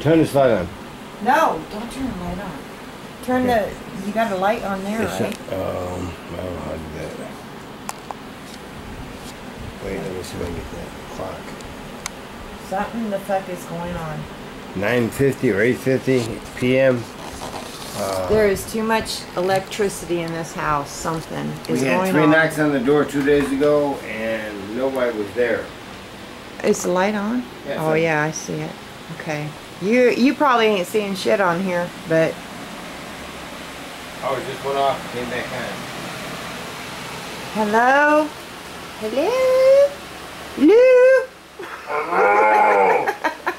Turn this light on. No, don't turn the light on. Turn the... You got a light on there, right? I don't know how to do that. Wait, let me see if I can get that clock. Something the fuck is going on. 9:50 or 8:50 p.m. There is too much electricity in this house. Something is going on. We had 3 knocks on the door 2 days ago, and nobody was there. Is the light on? Yes, oh yeah, I see it. Okay. You probably ain't seeing shit on here, but... Oh, it just went off, came back on. Hello? Hello? Hello? Hello?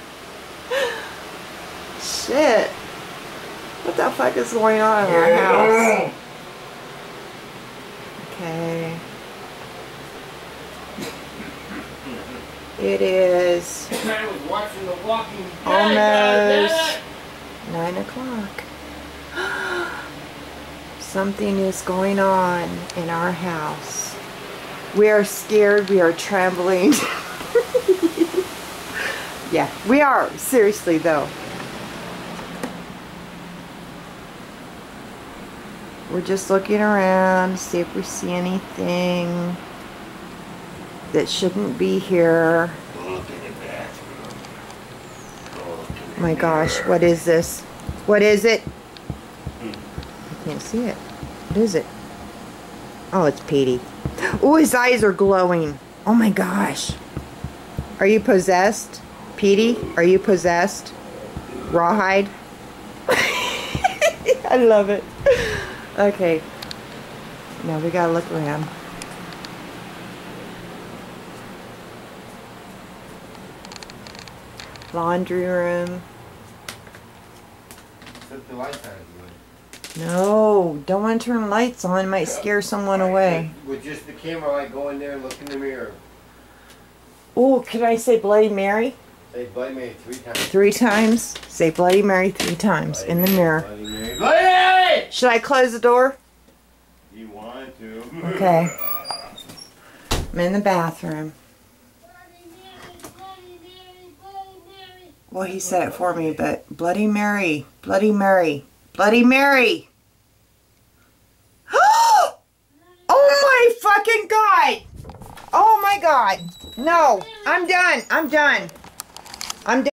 Shit. What the fuck is going on in our house? Okay. It is I was watching The Walking almost Dead. 9 o'clock. Something is going on in our house. We are scared. We are trembling. Yeah, we are. Seriously, though. We're just looking around to see if we see anything that shouldn't be here. Look in the bathroom. My gosh, what is this? What is it? I can't see it. What is it? Oh, it's Petey. Oh, his eyes are glowing. Oh my gosh. Are you possessed? Petey, are you possessed? Rawhide? I love it. Okay. Now we gotta look around. Laundry room. Flip the lights on. No, don't want to turn lights on. It might scare someone away. With just the camera light, go in there and look in the mirror. Oh, can I say Bloody Mary? Say Bloody Mary 3 times. 3 times. Say Bloody Mary 3 times in the mirror. Bloody Mary. Bloody Mary! Should I close the door? You want to. Okay. I'm in the bathroom. Well, he said it for me, but Bloody Mary, Bloody Mary, Bloody Mary. Oh my fucking God. Oh my God. No, I'm done. I'm done. I'm done.